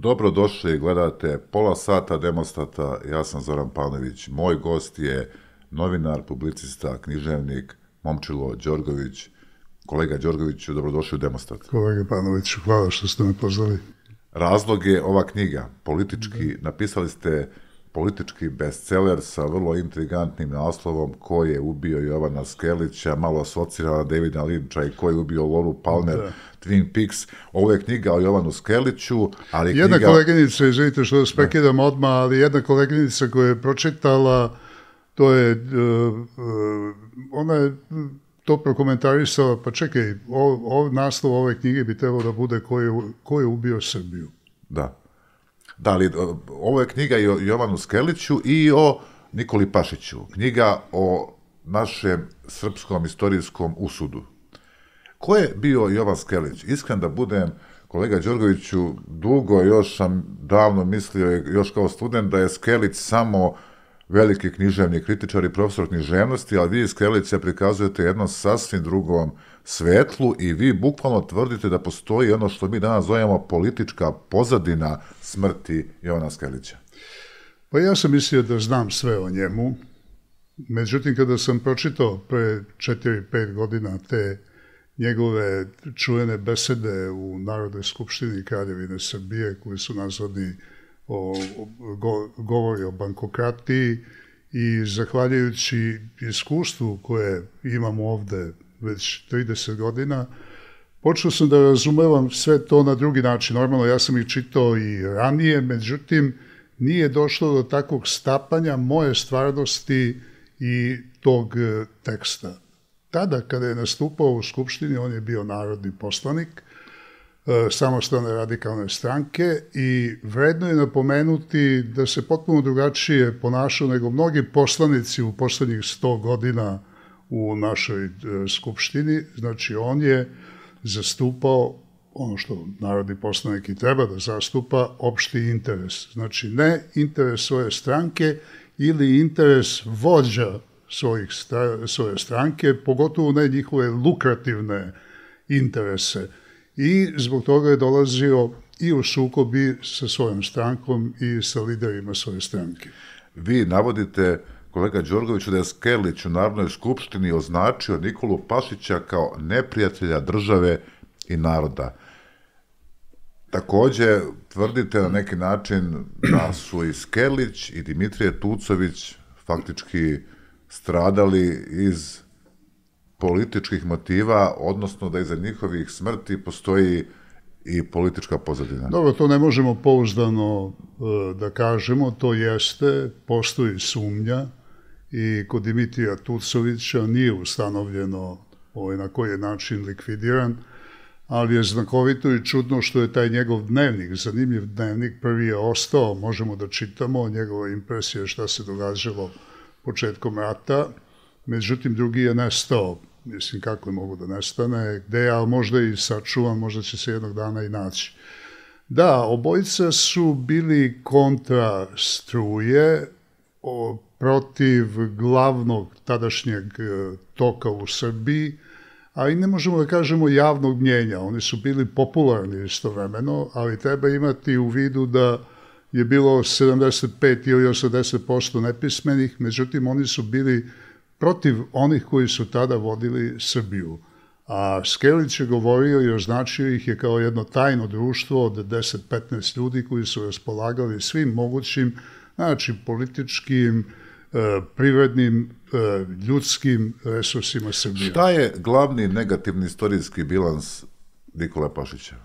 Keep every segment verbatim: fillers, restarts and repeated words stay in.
Dobrodošli, gledate pola sata Demostata, ja sam Zoran Pavlović, moj gost je novinar, publicista, književnik Momčilo Đorgović. Kolega Đorgoviću, dobrodošli u Demostat. Kolega Pavloviću, hvala što ste me pozvali. Razlog je ova knjiga, politički, napisali ste politički bestseller sa vrlo intrigantnim naslovom Ko je ubio Jovana Skellića, malo asocira na Davida Lyncha i Ko je ubio Loru Palmer, da. Twin Peaks. Ovo je knjiga o Jovanu Skelliću, ali jedna knjiga... koleginica, izvinite što vas prekidam odmah, ali jedna koleginica koja je pročitala, to je, uh, uh, ona je to prokomentarisala, pa čekaj, ov, naslov ove knjige bi trebalo da bude Ko je, ko je ubio Srbiju. Da. Da, ali ovo je knjiga i o Jovanu Skelliću i o Nikoli Pašiću. Knjiga o našem srpskom istorijskom usudu. Ko je bio Jovan Skellić? Iskren da budem, kolega Đorgoviću, dugo još sam davno mislio, još kao student, da je Skellić samo veliki književni kritičar i profesor književnosti, ali vi iz Skellića prikazujete jednom sasvim drugom svetlu i vi bukvalno tvrdite da postoji ono što mi danas zovemo politička pozadina smrti Jovana Skellića. Pa ja sam mislio da znam sve o njemu, međutim kada sam pročitao pre četiri pet godina te njegove čuvene besede u Narodnoj skupštini Kraljevine Srbije, koji su nazvani o, go, govori o bankokratiji, i zahvaljujući iskustvu koje imamo ovde već trideset godina, počeo sam da razumevam sve to na drugi način. Normalno, ja sam ih čitao i ranije, međutim, nije došlo do takvog stapanja moje stvarnosti i tog teksta. Tada, kada je nastupao u Skupštini, on je bio narodni poslanik Samostalne radikalne stranke i vredno je napomenuti da se potpuno drugačije ponašao nego mnogi poslanici u poslednjih sto godina u našoj Skupštini. Znači, on je zastupao ono što narodni poslanik i treba da zastupa, opšti interes. Znači, ne interes svoje stranke ili interes vođa svojih, svoje stranke, pogotovo ne njihove lukrativne interese. I zbog toga je dolazio i u sukobi sa svojom strankom i sa liderima svoje stranke. Vi navodite, kolega Đorgoviću, da je Skellić u Narodnoj skupštini označio Nikolu Pašića kao neprijatelja države i naroda. Takođe, tvrdite na neki način da su i Skellić i Dimitrije Tucović faktički stradali iz političkih motiva, odnosno da iza njihovih smrti postoji i politička pozadina. Dobro, to ne možemo pouzdano da kažemo, to jeste, postoji sumnja i kod Dimitrija Tucovića nije ustanovljeno ovaj, na koji je način likvidiran, ali je znakovito i čudno što je taj njegov dnevnik, zanimljiv dnevnik, prvi je ostao, možemo da čitamo njegove impresije šta se događalo početkom rata, međutim drugi je nestao, mislim kako je mogu da nestane, gde je, ali možda i sačuvan, možda će se jednog dana i naći. Da, obojica su bili kontra struje, o, protiv glavnog tadašnjeg toka u Srbiji, a i ne možemo da kažemo javnog mnjenja, oni su bili popularni istovremeno, ali treba imati u vidu da je bilo sedamdeset pet ili osamdeset posto nepismenih, međutim oni su bili protiv onih koji su tada vodili Srbiju. A Skellić je govorio i označio ih je kao jedno tajno društvo od deset do petnaest ljudi koji su raspolagali svim mogućim, znači političkim, privrednim, ljudskim resursima Srbije. Šta je glavni negativni istorijski bilans Nikole Pašića?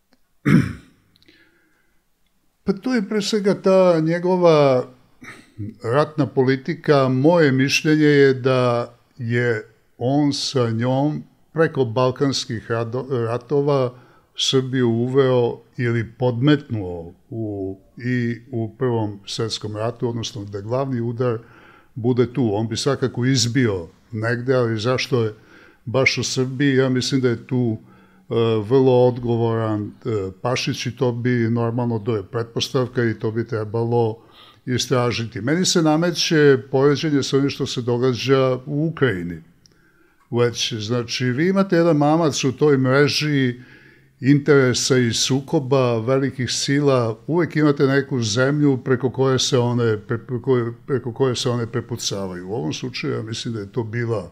Pa to je pre svega ta njegova ratna politika. Moje mišljenje je da je on sa njom preko balkanskih ratova Srbiju uveo ili podmetnuo u, i u Prvom svetskom ratu, odnosno da glavni udar bude tu. On bi svakako izbio negde, ali zašto je baš u Srbiji? Ja mislim da je tu uh, vrlo odgovoran uh, Pašić i to bi normalno, to je pretpostavka i to bi trebalo istražiti. Meni se nameće poređenje sa onim što se događa u Ukrajini. Već, znači, vi imate jedan mamac u toj mreži interesa i sukoba velikih sila, uvek imate neku zemlju preko koje se one, preko koje, preko koje se one prepucavaju. U ovom slučaju ja mislim da je to bila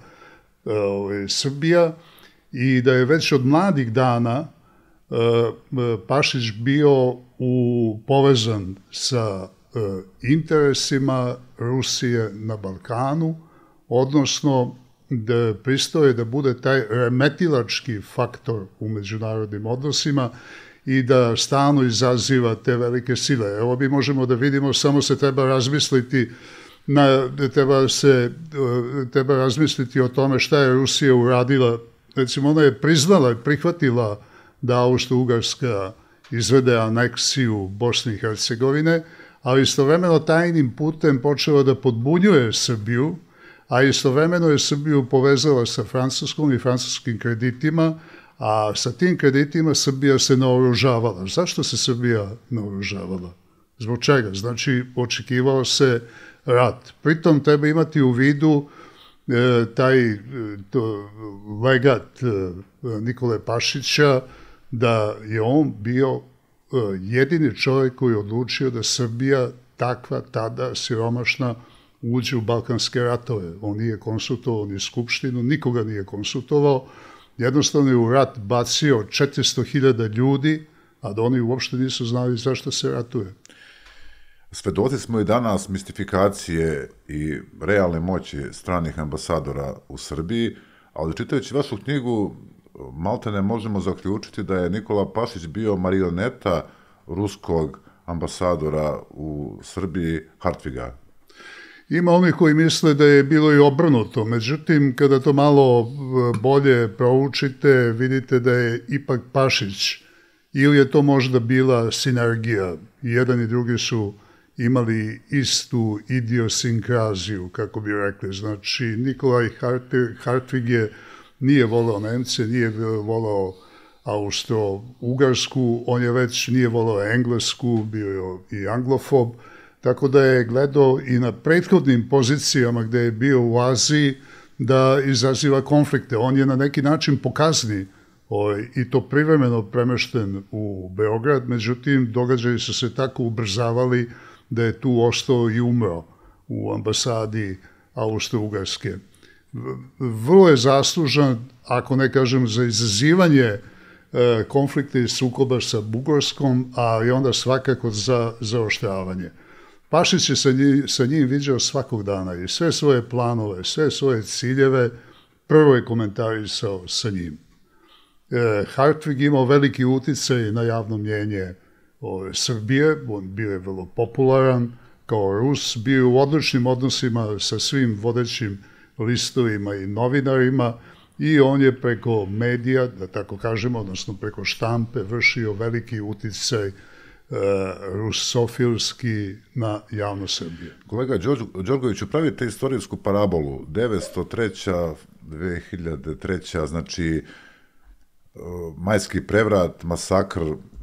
uh, Srbija i da je već od mladih dana uh, Pašić bio u, povezan sa uh, interesima Rusije na Balkanu, odnosno da pristoje da bude taj remetilački faktor u međunarodnim odnosima i da stalno izaziva te velike sile. Evo mi možemo da vidimo, samo se treba razmisliti na, treba se treba razmisliti o tome šta je Rusija uradila. Recimo, ona je priznala i prihvatila da Austro-Ugarska izvede aneksiju Bosne i Hercegovine, ali istovremeno tajnim putem počela da podbunjuje Srbiju, a istovremeno je Srbiju povezala sa Francuskom i francuskim kreditima, a sa tim kreditima Srbija se naoružavala. Zašto se Srbija naoružavala? Zbog čega? Znači, očekivao se rat. Pritom treba imati u vidu e, taj to, legat e, Nikole Pašića, da je on bio e, jedini čovjek koji je odlučio da Srbija, takva tada siromašna, uđe u balkanske ratove. On nije konsultovao ni Skupštinu, nikoga nije konsultovao. Jednostavno je u rat bacio četiristo hiljada ljudi, a da oni uopšte nisu znali zašto se ratuje. Svedoci smo i danas mistifikacije i realne moći stranih ambasadora u Srbiji, ali čitajući vašu knjigu, maltene možemo zaključiti da je Nikola Pašić bio marioneta ruskog ambasadora u Srbiji, Hartviga. Ima onih koji misle da je bilo i obrnuto, međutim, kada to malo bolje proučite, vidite da je ipak Pašić, ili je to možda bila sinergija, jedan i drugi su imali istu idiosinkraziju, kako bi rekli. Znači, Nikolaj Hartvig je nije voleo Nemce, nije voleo Austro-Ugarsku, on je već nije voleo Englesku, bio je i anglofob, tako da je gledao i na prethodnim pozicijama gde je bio u Aziji da izaziva konflikte. On je na neki način pokazni i to privremeno premešten u Beograd, međutim događaji su se tako ubrzavali da je tu ostao i umro u ambasadi Austro-Ugarske. Vrlo je zaslužan, ako ne kažem, za izazivanje konflikta i sukoba sa Bugarskom, ali onda svakako za zaoštravanje. Pašić je sa njim, sa njim viđao svakog dana i sve svoje planove, sve svoje ciljeve, prvo je komentarisao sa njim. E, Hartvig imao veliki uticaj na javno mnjenje ove, Srbije, on bio je vrlo popularan kao Rus, bio je u odličnim odnosima sa svim vodećim listovima i novinarima i on je preko medija, da tako kažemo, odnosno preko štampe, vršio veliki uticaj Uh, rusofilski na javno Srbije. Kolega Đorđeviću, pravite istorijsku parabolu devetsto treća dve hiljade treća znači uh, majski prevrat, masakr,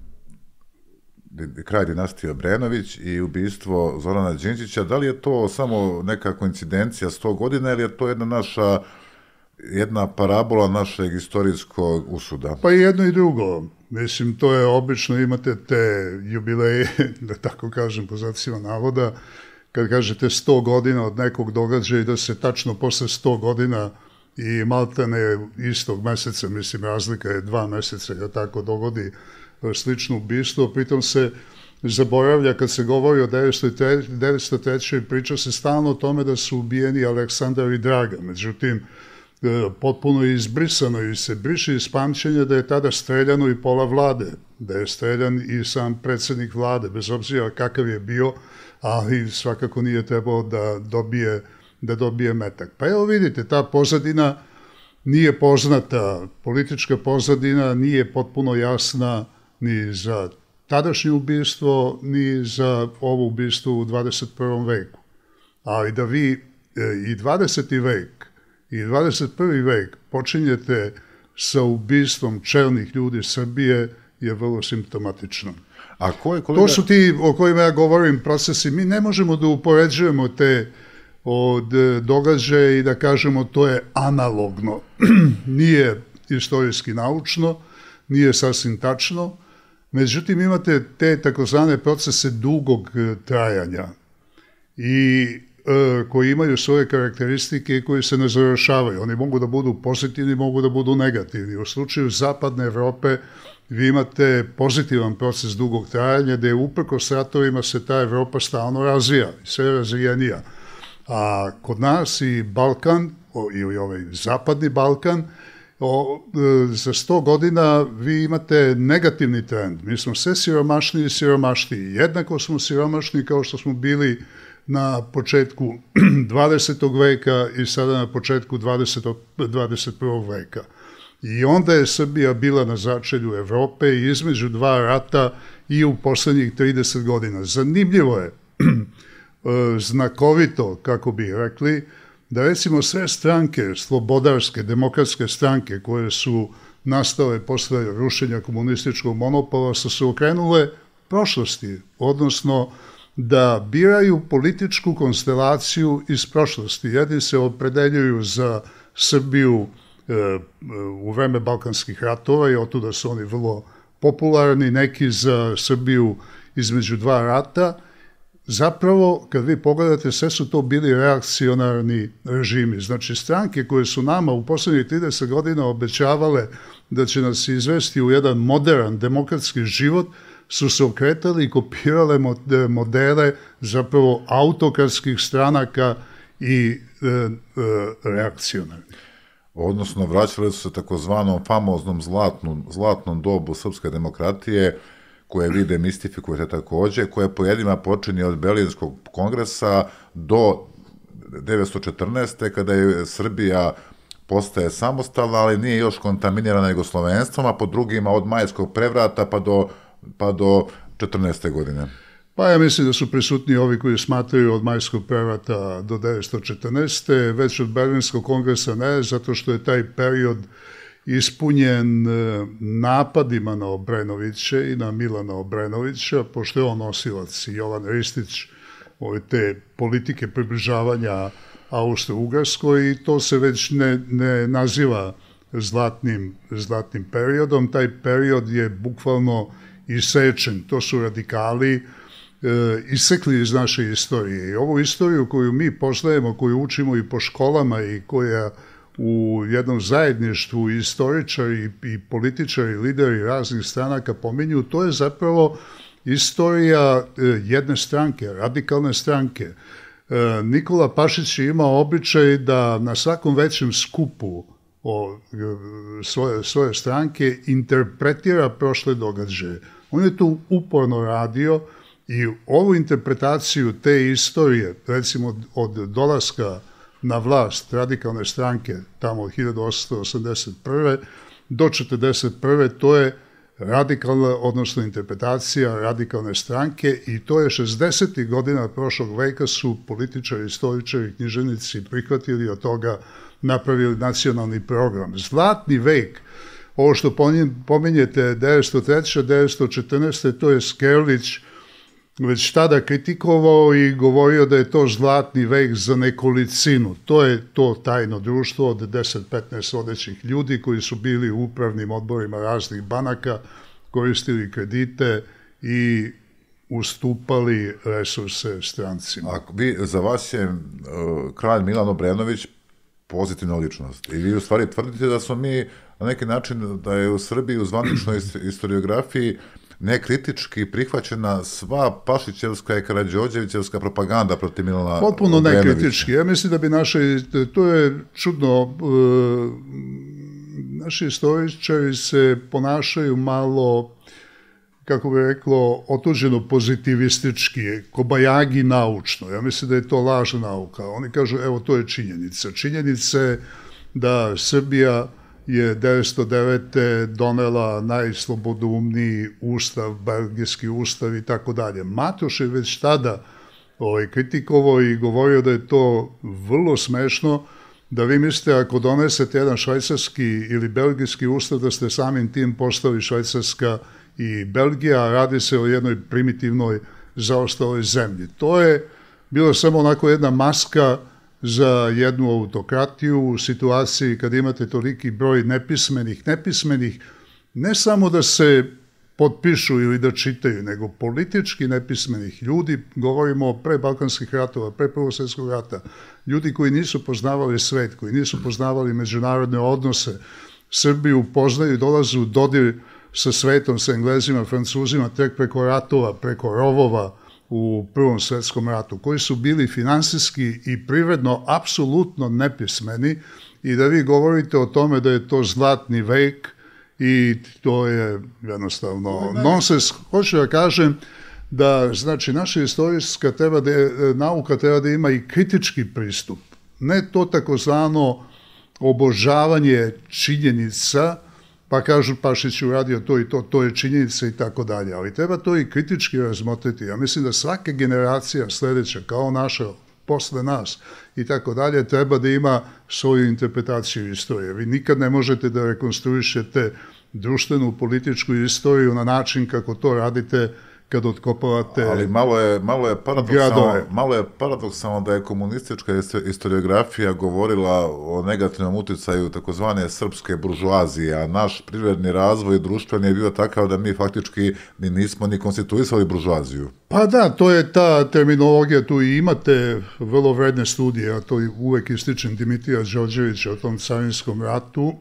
kraj dinastije Obrenović i ubistvo Zorana Đinđića. Da li je to samo neka koincidencija sto godina ili je to jedna naša jedna parabola našeg istorijskog usuda? Pa i jedno i drugo. Mislim, to je obično, imate te jubileje, da tako kažem, po znacima navoda, kad kažete sto godina od nekog događaja i da se tačno posle sto godina i maltene istog meseca, mislim, razlika je dva meseca, da tako dogodi slično ubistvo, pritom se zaboravlja kad se govori o devetsto trećoj priča se stalno o tome da su ubijeni Aleksandar i Draga, međutim, potpuno je izbrisano i se briše iz pamćenja da je tada streljano i pola vlade, da je streljan i sam predsjednik vlade, bez obzira kakav je bio, ali svakako nije trebao da dobije, da dobije metak. Pa evo vidite, ta pozadina nije poznata, politička pozadina nije potpuno jasna ni za tadašnje ubistvo, ni za ovo ubistvo u dvadeset prvom veku. Ali da vi i dvadeseti vek i dvadeset prvi vek počinjete sa ubistvom čelnih ljudi Srbije je vrlo simptomatično. A ko je, kolega... To su ti o kojima ja govorim procesi. Mi ne možemo da upoređujemo te od događaja i da kažemo to je analogno. Nije istorijski naučno, nije sasvim tačno. Međutim, imate te takozvane procese dugog trajanja i e, koji imaju svoje karakteristike i koji se ne završavaju. Oni mogu da budu pozitivni, mogu da budu negativni. U slučaju Zapadne Evrope vi imate pozitivan proces dugog trajanja gde uprkos ratovima se ta Evropa stalno razvija, sve razvijenija. A kod nas i Balkan, o, ili ovaj Zapadni Balkan, o, e, za sto godina vi imate negativni trend. Mi smo sve siromašniji i siromašniji. Jednako smo siromašni kao što smo bili na početku dvadesetog veka i sada na početku dvadeset prvog veka. I onda je Srbija bila na začelju Evrope i između dva rata i u poslednjih trideset godina. Zanimljivo je, znakovito, kako bi rekli, da recimo sve stranke, slobodarske, demokratske stranke koje su nastale posle rušenja komunističkog monopola su se okrenule prošlosti, odnosno da biraju političku konstelaciju iz prošlosti. Jedni se opredeljuju za Srbiju u vreme Balkanskih ratova i otuda su oni vrlo popularni, neki za Srbiju između dva rata. Zapravo, kad vi pogledate, sve su to bili reakcionarni režimi. Znači, stranke koje su nama u poslednjih trideset godina obećavale da će nas izvesti u jedan modern demokratski život, su se okretali i kopirale modele zapravo autokratskih stranaka i e, e, reakcionarnih. Odnosno, vraćali su se takozvanom famoznom zlatnom, zlatnom dobu srpske demokratije, koje vi demistifikujete takođe, koja po jedima počinje od Berlinskog kongresa do devetsto četrnaeste. kada je Srbija postaje samostalna, ali nije još kontaminirana jugoslovenstvom, a po drugima od majskog prevrata pa do, pa do četrnaeste. godine. Pa ja mislim da su prisutni ovi koji smatraju od majskog prevrata do devetsto četrnaeste. Već od Berlinskog kongresa ne, zato što je taj period ispunjen napadima na Obrenoviće i na Milana Obrenovića, pošto je on nosilac i Jovan Ristić ove te politike približavanja Austro-Ugarskoj i to se već ne, ne naziva zlatnim, zlatnim periodom. Taj period je bukvalno isečen. To su radikali e, isekli iz naše istorije. I ovu istoriju koju mi poznajemo, koju učimo i po školama i koja u jednom zajedništvu istoričari i političari, lideri raznih stranaka pominju, to je zapravo istorija jedne stranke, radikalne stranke. Nikola Pašić je imao običaj da na svakom većem skupu o svoje, svoje stranke interpretira prošle događaje. On je to uporno radio i ovu interpretaciju te istorije, recimo od dolaska na vlast radikalne stranke tamo od hiljadu osamsto osamdeset prve. do četrdeset prve. to je radikalna, odnosno interpretacija radikalne stranke i to je šezdesetih godina prošlog veka su političari, istoričari, književnici prihvatili od toga, napravili nacionalni program. Zlatni vek, ovo što pominjete devetsto treće. devetsto četrnaeste. to je Skerlić već tada kritikovao i govorio da je to zlatni vek za nekolicinu. To je to tajno društvo od deset petnaest vodećih ljudi koji su bili u upravnim odborima raznih banaka, koristili kredite i ustupali resurse strancima. A vi, za vas je uh, kralj Milan Obrenović pozitivna ličnost. I vi u stvari tvrdite da smo mi na neki način, da je u Srbiji u zvaničnoj historiografiji nekritički prihvaćena sva Pašićevska i Karađorđevićevska propaganda protiv Milana Obrenovića. Potpuno nekritički. Ja mislim da bi naše, to je čudno, naši istoričari se ponašaju malo, kako bi reklo, otuđeno pozitivistički, kobajagi naučno. Ja mislim da je to lažna nauka. Oni kažu, evo, to je činjenica. Činjenica je da Srbija je devetsto devete. donela najslobodoumniji ustav, belgijski ustav i tako dalje. Matoš je već tada ovaj, kritikovao i govorio da je to vrlo smešno, da vi mislite ako donesete jedan švajcarski ili belgijski ustav da ste samim tim postali Švajcarska i Belgija, radi se o jednoj primitivnoj zaostaloj zemlji. To je bilo samo onako jedna maska za jednu autokratiju u situaciji kad imate toliki broj nepismenih, nepismenih ne samo da se potpišu ili da čitaju, nego politički nepismenih ljudi, govorimo o pre Balkanskih ratova, pre Prvog svjetskog rata, ljudi koji nisu poznavali svet, koji nisu poznavali međunarodne odnose, Srbiju poznaju i dolaze u dodir sa svetom, sa Englezima, Francuzima, tek preko ratova, preko rovova u Prvom svjetskom ratu, koji su bili finansijski i privredno apsolutno nepismeni, i da vi govorite o tome da je to zlatni vek i to je jednostavno nonsens. Hoću da kažem da, znači, naša istorijska treba da, nauka treba da ima i kritički pristup. Ne to takozvano obožavanje činjenica, pa kažu Pašić uradio to i to, to je činjenica i tako dalje, ali treba to i kritički razmotriti. Ja mislim da svaka generacija sljedeća, kao naša, posle nas i tako dalje, treba da ima svoju interpretaciju istorije. Vi nikad ne možete da rekonstruišete društvenu, političku istoriju na način kako to radite kad otkopavate. Ali malo je, malo je paradoksalno, malo je paradoksalno da je komunistička historiografija govorila o negativnom uticaju takozvane srpske buržoazije, a naš privredni razvoj društveni je bio takav da mi faktički ni nismo ni konstituisali buržoaziju. Pa da, to je ta terminologija, tu i imate vrlo vredne studije, a to uvek ističem Dimitrija Đorđevića o tom carinskom ratu,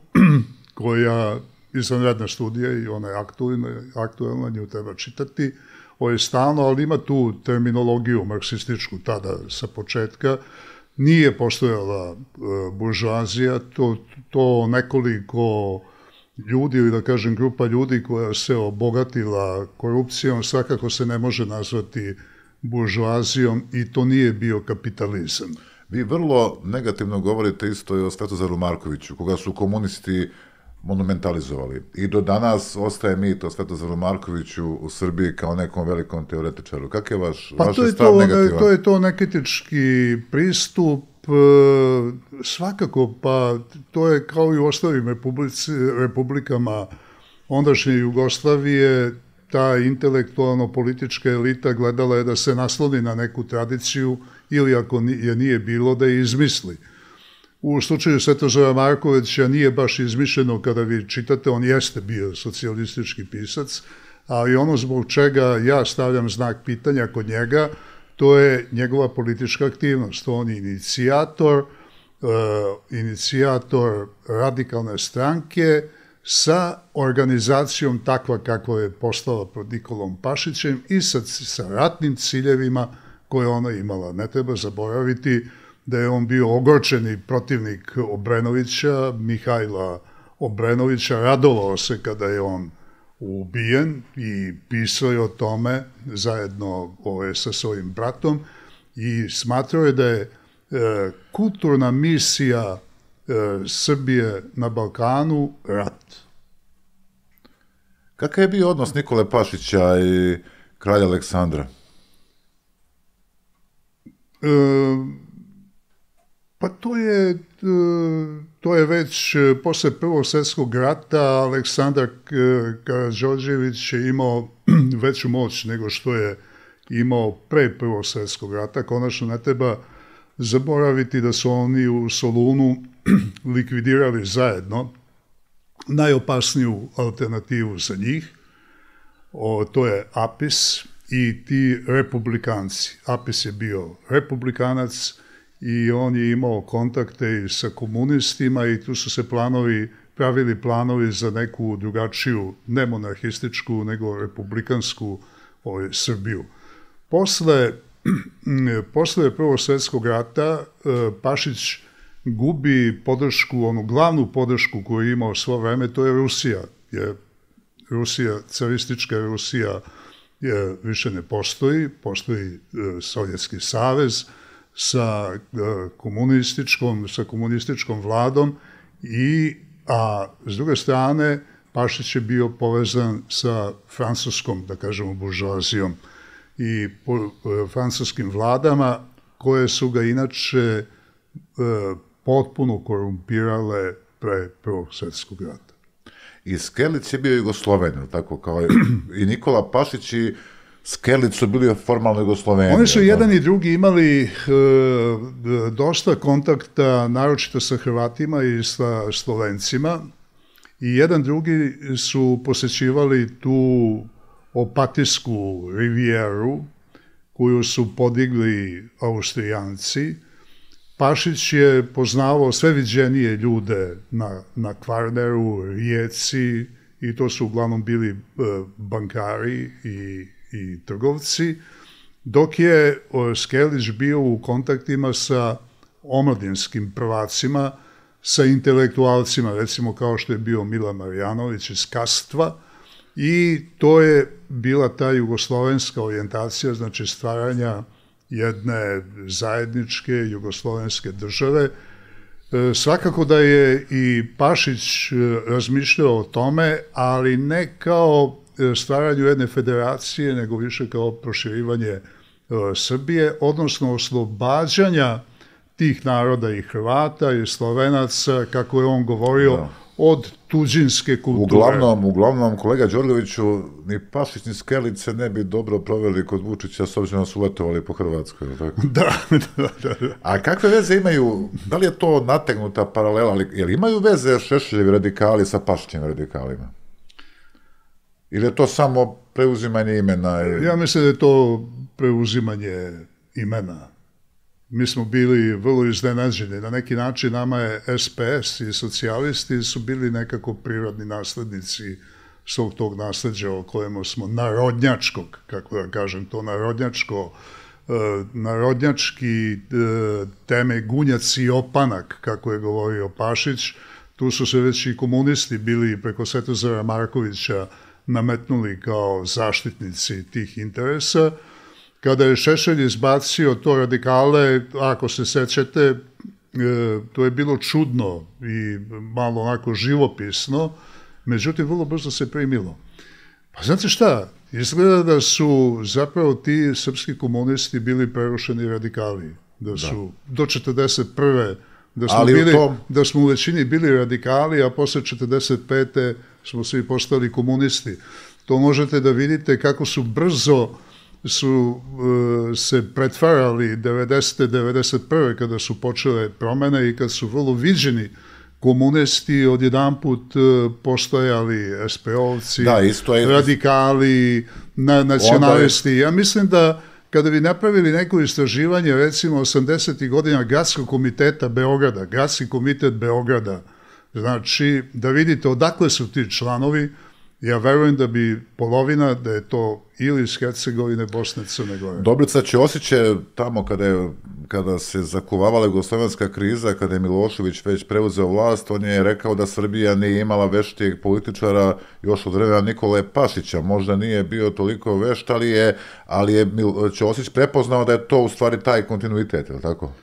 koja izvanredna studija i ona je aktualna, aktualna, nju treba čitati. Ovo je stalno, ali ima tu terminologiju marksističku tada sa početka. Nije postojala buržoazija, to, to nekoliko ljudi, ili da kažem grupa ljudi koja se obogatila korupcijom, svakako se ne može nazvati buržoazijom i to nije bio kapitalizam. Vi vrlo negativno govorite isto i o Svetozaru Markoviću, koga su komunisti monumentalizovali. I do danas ostaje mit o Svetozaru Markoviću u Srbiji kao nekom velikom teoretičaru. Kak je vaš, pa vaš to je stav to, negativan? To je to nekritički pristup, svakako, pa to je kao i u ostalim republikama ondašnje Jugoslavije, ta intelektualno-politička elita gledala je da se nasloni na neku tradiciju ili ako je nije bilo da je izmisli. U slučaju Svetozara Markovića nije baš izmišljeno kada vi čitate, on jeste bio socijalistički pisac, ali ono zbog čega ja stavljam znak pitanja kod njega, to je njegova politička aktivnost. On je inicijator, uh, inicijator radikalne stranke sa organizacijom takva kakva je postala pod Nikolom Pašićem i sa, sa ratnim ciljevima koje ona imala. Ne treba zaboraviti da je on bio ogorčeni protivnik Obrenovića, Mihajla Obrenovića, radovao se kada je on ubijen i pisao je o tome zajedno ove, sa svojim bratom i smatrao je da je e, kulturna misija e, Srbije na Balkanu rat. Kakav je bio odnos Nikole Pašića i kralja Aleksandra? E, Pa to je, to je već posle Prvog svjetskog rata Aleksandar Karađorđević je imao veću moć nego što je imao pre Prvog svjetskog rata. Konačno ne treba zaboraviti da su oni u Solunu likvidirali zajedno najopasniju alternativu za njih, o, to je Apis i ti republikanci. Apis je bio republikanac, i on je imao kontakte i sa komunistima i tu su se planovi, pravili planovi za neku drugačiju, ne monarhističku, nego republikansku ovaj, Srbiju. Posle, posle Prvog svjetskog rata Pašić gubi podršku, onu glavnu podršku koju je imao svo vreme, to je Rusija. Je, Rusija, caristička Rusija je, više ne postoji, postoji Sovjetski savez, sa komunističkom, sa komunističkom vladom i, a s druge strane, Pašić je bio povezan sa francuskom, da kažemo, buržoazijom i po, francuskim vladama, koje su ga inače e, potpuno korumpirale pre Prvog svjetskog rata. I Skerlic je bio Jugosloven, tako kao i Nikola Pašić i Skerlic su bili formalno Jugosloveni. Oni su jedan i drugi imali e, dosta kontakta, naročito sa Hrvatima i sa Slovencima, i jedan drugi su posećivali tu Opatijsku rivijeru koju su podigli Austrijanci. Pašić je poznavao sve viđenije ljude na, na Kvarneru, Rijeci, i to su uglavnom bili e, bankari i, i trgovci, dok je Skeljić bio u kontaktima sa omladinskim prvacima, sa intelektualcima, recimo kao što je bio Milan Marjanović iz Kastva, i to je bila ta jugoslovenska orijentacija, znači stvaranja jedne zajedničke jugoslovenske države. E, svakako da je i Pašić razmišljao o tome, ali ne kao stvaranju jedne federacije, nego više kao proširivanje e, Srbije, odnosno oslobađanja tih naroda i Hrvata i Slovenaca, kako je on govorio, da. Od tuđinske kulture. Uglavnom, uglavnom, kolega Đorđeviću, ni Pašić ni Skeljić se ne bi dobro proveli kod Vučića, s obzirom da su letovali po Hrvatskoj. Tako? Da, da, da, da. A kakve veze imaju, da li je to nategnuta paralela, ali, jer imaju veze Šešeljevi radikali sa Pašićevim radikalima? Ili je to samo preuzimanje imena? Ja mislim da je to preuzimanje imena. Mi smo bili vrlo iznenađeni. Na neki način nama je S P S i socijalisti su bili nekako prirodni naslednici svog tog nasleđa o kojemu smo narodnjačkog, kako da kažem to, narodnjačko, narodnjački teme Gunjac i opanak, kako je govorio Pašić. Tu su se već i komunisti bili preko Svetozara Markovića nametnuli kao zaštitnici tih interesa. Kada je Šešelj izbacio to radikale, ako se sećate, to je bilo čudno i malo onako živopisno, međutim, vrlo brzo se primilo. Pa znate šta, izgleda da su zapravo ti srpski komunisti bili prerušeni radikali, da su da. do četrdeset prve da smo, bili, tom... da smo u većini bili radikali, a posle četrdeset pete smo svi postali komunisti. To možete da vidite kako su brzo su uh, se pretvarali devedesete devedeset prve kada su počele promene i kad su vrlo viđeni komunisti odjedanput uh, postojali S P O-vci, da, isto je... radikali, na, nacionalisti. Je... Ja mislim da kada bi napravili neko istraživanje, recimo osamdesetih godina Gradskog komiteta Beograda, Gradski komitet Beograda, znači da vidite odakle su ti članovi, ja verujem da bi polovina, da je to ili iz Hercegovine, Bosne, Crne Gore. Dobrica Ćosić je tamo kada, je, kada se zakuvavala jugoslovenska kriza, kada je Milošević već preuzeo vlast, on je rekao da Srbija nije imala veštijeg političara još od vremena Nikole Pašića. Možda nije bio toliko vešt, ali je, ali je Ćosić prepoznao da je to u stvari taj kontinuitet, je li tako?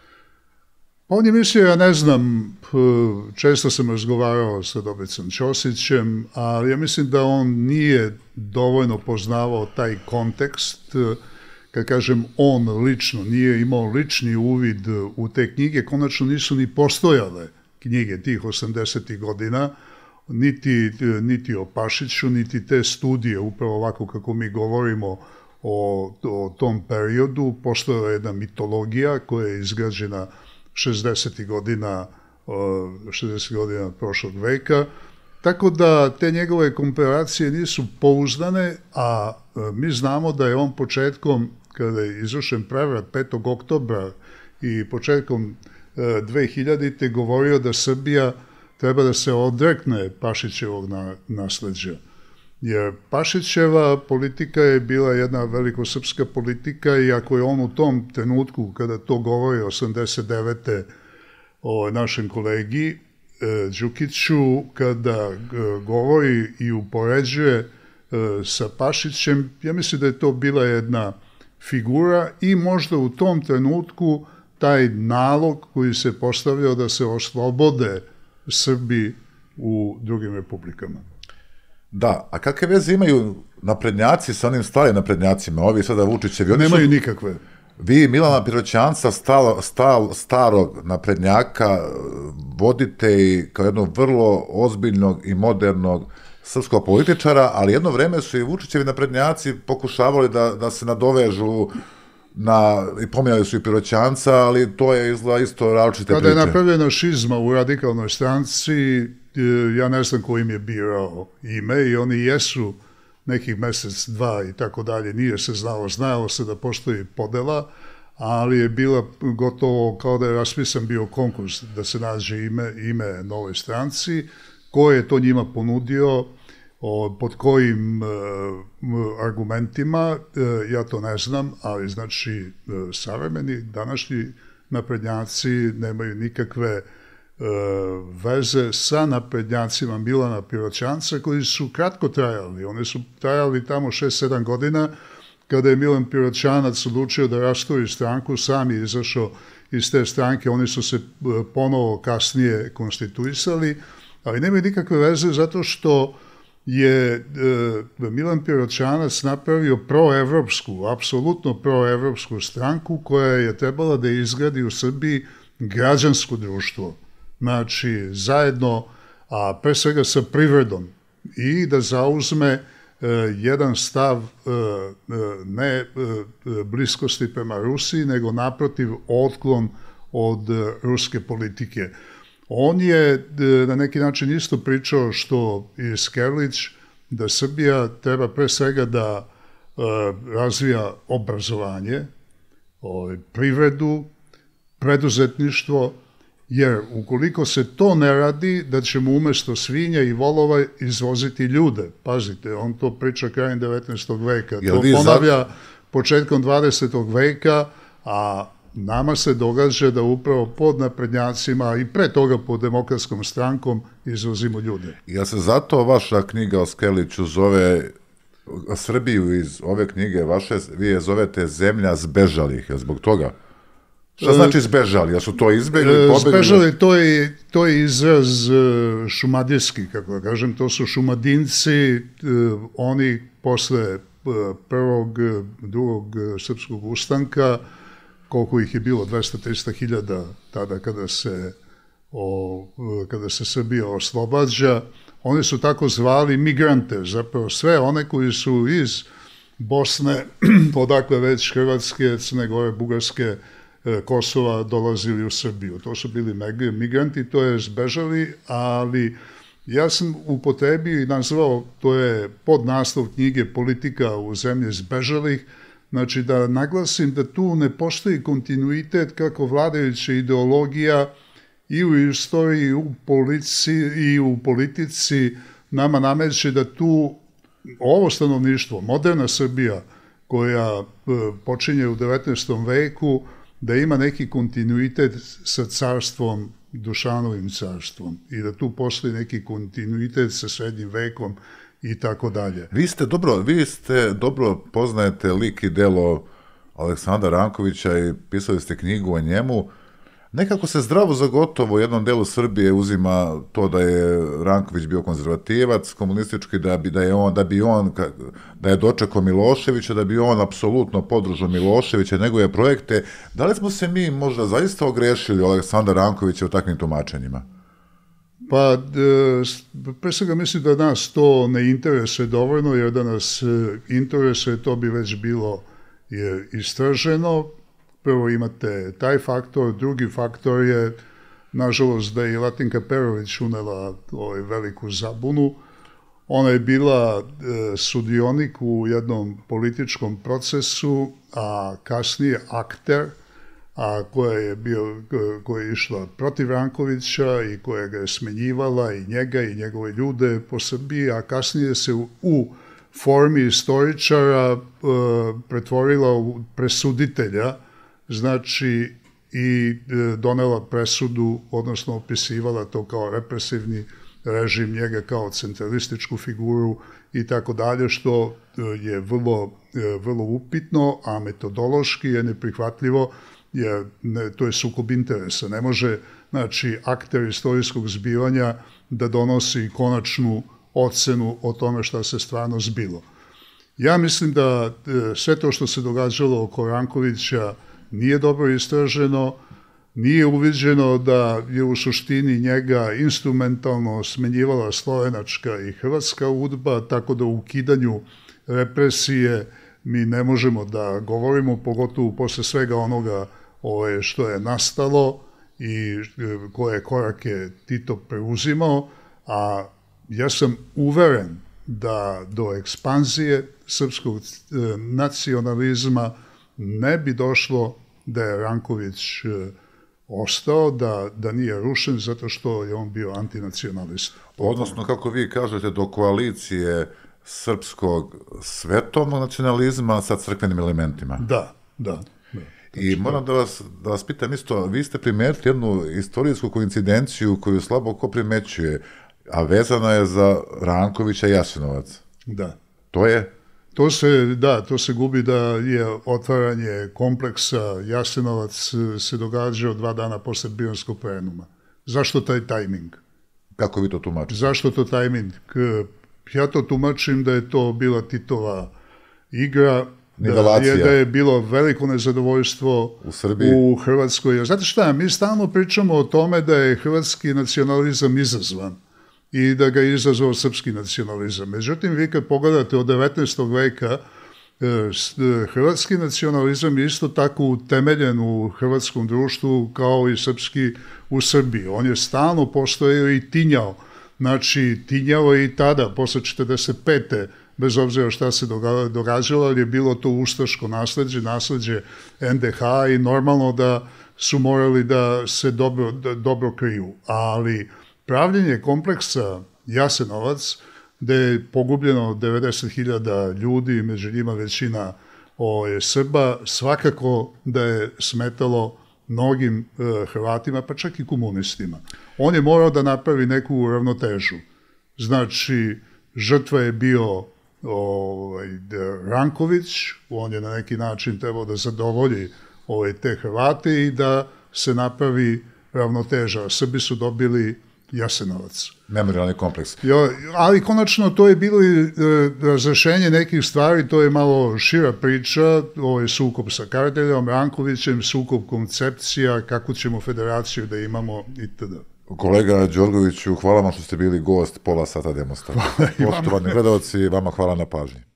On je mislio, ja ne znam, često sam razgovarao sa Dobricom Ćosićem, ali ja mislim da on nije dovoljno poznavao taj kontekst, kad kažem on lično, nije imao lični uvid u te knjige, konačno nisu ni postojale knjige tih osamdesetih godina, niti, niti o Pašiću, niti te studije, upravo ovako kako mi govorimo o, o tom periodu. Postojala je jedna mitologija koja je izgrađena šezdesetih godina, šezdesetih godina prošlog veka, tako da te njegove komparacije nisu pouzdane, a mi znamo da je on početkom, kada je izvršen prevrat petog oktobra i početkom dve hiljadite govorio da Srbija treba da se odrekne Pašićevog nasleđa. Jer Pašićeva politika je bila jedna velikosrpska politika i ako je on u tom trenutku, kada to govori osamdeset devete o našem kolegi Đukiću, kada govori i upoređuje sa Pašićem, ja mislim da je to bila jedna figura i možda u tom trenutku taj nalog koji se postavljao da se oslobode Srbi u drugim republikama. Da, a kakve veze imaju naprednjaci sa onim starim naprednjacima, ovi sada Vučićevi? Nemaju su, nikakve. Vi Milana Piroćanca, stal, stal, starog naprednjaka, vodite i kao jednog vrlo ozbiljnog i modernog srpskog političara, ali jedno vreme su i Vučićevi naprednjaci pokušavali da, da se nadovežu na, i pominjali su i Piroćanca, ali to je izgleda isto različite priče. Kada je napravljena šizma u radikalnoj stranci, ja ne znam ko im je birao ime i oni jesu nekih mesec, dva i tako dalje, nije se znalo, znalo se da postoji podela, ali je bila gotovo kao da je raspisan bio konkurs da se nađe ime, ime novoj stranci, ko je to njima ponudio, o, pod kojim e, argumentima, e, ja to ne znam, ali znači e, savremeni, današnji naprednjaci nemaju nikakve e, veze sa naprednjacima Milana Piroćanca koji su kratko trajali. Oni su trajali tamo šest sedam godina. Kada je Milan Piroćanac odlučio da rastoji stranku, sam je izašao iz te stranke, oni su se ponovo kasnije konstituisali, ali nemaju nikakve veze zato što je e, Milan Piroćanac napravio proevropsku, apsolutno proevropsku stranku koja je trebala da izgradi u Srbiji građansko društvo. Znači, zajedno, a pre svega sa privredom i da zauzme jedan stav ne bliskosti prema Rusiji, nego naprotiv otklon od ruske politike. On je na neki način isto pričao što i Skerlić, da Srbija treba pre svega da razvija obrazovanje, privredu, preduzetništvo, jer ukoliko se to ne radi, da ćemo umesto svinja i volova izvoziti ljude. Pazite, on to priča krajem devetnaestog veka. To ponavlja početkom dvadesetog veka, a nama se događa da upravo pod naprednjacima i pre toga pod demokratskom strankom izvozimo ljude. Ja se zato vaša knjiga o Skerliću zove Srbiju iz ove knjige vaše, vi je zovete Zemlja zbežalih, je zbog toga? Šta znači zbežali? Ja su to izbegli, pobegli? Zbežali, to je, to je izraz šumadijski, kako da kažem, to su šumadinci, oni posle prvog, drugog srpskog ustanka, koliko ih je bilo, dvesta do trista hiljada tada kada se, o, kada se Srbija oslobađa, oni su tako zvali migrante, zapravo sve one koji su iz Bosne, odakle već Hrvatske, Crne Gore, Bugarske, Kosova dolazili u Srbiju. To su bili migranti, to je zbežali, ali ja sam upotrebio i nazvao, to je podnaslov knjige Politika u zemlji zbežalih, znači da naglasim da tu ne postoji kontinuitet kako vladajuća ideologija i u istoriji i u politici, i u politici nama nameće da tu ovo stanovništvo, moderna Srbija koja počinje u devetnaestom veku, da ima neki kontinuitet sa carstvom, Dušanovim carstvom i da tu postoji neki kontinuitet sa srednjim vekom i tako dalje. Vi ste dobro, vi ste dobro poznajete lik i delo Aleksandra Rankovića i pisali ste knjigu o njemu. Nekako se zdravo za gotovo u jednom delu Srbije uzima to da je Ranković bio konzervativac, komunistički, da bi, da je on, da bi on, da je dočekao Miloševića, da bi on apsolutno podržao Miloševića, njegove projekte. Da li smo se mi možda zaista ogrešili Aleksandra Rankovića u takvim tumačenjima? Pa, pre svega mislim da nas to ne interesuje dovoljno, jer da nas interesuje, to bi već bilo istraženo. Prvo imate taj faktor, drugi faktor je, nažalost, da je Latinka Perović unela ovaj veliku zabunu. Ona je bila sudionik u jednom političkom procesu, a kasnije akter, a koja je, bio, koja je išla protiv Rankovića i koja ga je smenjivala i njega i njegove ljude po Srbiji, a kasnije se u, u formi istoričara pretvorila u presuditelja, znači i donela presudu, odnosno opisivala to kao represivni režim, njega kao centralističku figuru i tako dalje, što je vrlo, vrlo upitno, a metodološki je neprihvatljivo, jer ne, to je sukob interesa. Ne može, znači, akter istorijskog zbivanja da donosi konačnu ocenu o tome šta se stvarno zbilo. Ja mislim da sve to što se događalo oko Rankovića nije dobro istraženo, nije uviđeno da je u suštini njega instrumentalno smenjivala slovenačka i hrvatska udba, tako da u ukidanju represije mi ne možemo da govorimo, pogotovo posle svega onoga ove, što je nastalo i koje korake Tito preuzimao, a ja sam uveren da do ekspanzije srpskog nacionalizma ne bi došlo da je Ranković ostao, da, da nije rušen zato što je on bio antinacionalist. Odnosno, kako vi kažete, do koalicije srpskog svetovnog nacionalizma sa crkvenim elementima. Da, da. da. I moram da vas, da vas pitam isto, vi ste primetili jednu istorijsku koincidenciju koju slabo ko primećuje, a vezana je za Rankovića i Jasenovac. Da. To je? To se, da, to se gubi da je otvaranje kompleksa Jasenovac se događao dva dana posle Brionskog plenuma. Zašto taj tajming? Kako vi to tumačite? Zašto to tajming? Ja to tumačim da je to bila Titova igra, da je, da je bilo veliko nezadovoljstvo u Srbiji, u Hrvatskoj. Znate šta, mi stalno pričamo o tome da je hrvatski nacionalizam izazvan i da ga je izazvao srpski nacionalizam. Međutim, vi kad pogledate od devetnaestog veka, hrvatski nacionalizam je isto tako utemeljen u hrvatskom društvu kao i srpski u Srbiji. On je stalno postojao i tinjao. Znači, tinjao je i tada, posle četrdeset pete bez obzira šta se događalo, ali je bilo to ustaško nasledđe, nasledđe en de ha i normalno da su morali da se dobro, da, dobro kriju. Ali pravljenje kompleksa Jasenovac, gde je pogubljeno devedeset hiljada ljudi, među njima većina o, je Srba, svakako da je smetalo mnogim e, Hrvatima, pa čak i komunistima. On je morao da napravi neku ravnotežu. Znači, žrtva je bio ovaj, Ranković, on je na neki način trebao da zadovolji ovaj, te Hrvate i da se napravi ravnoteža. Srbi su dobili Jasenovac. Memorialni kompleks. Jo, ali konačno to je bilo i e, razrešenje nekih stvari, to je malo šira priča, ovo je sukob sa Kardeljom, Rankovićem, sukob koncepcija, kako ćemo federaciju da imamo itd. Kolega Đorgoviću, hvala vam što ste bili gost pola sata Demostra. Poštovani gledalci, vama hvala na pažnji.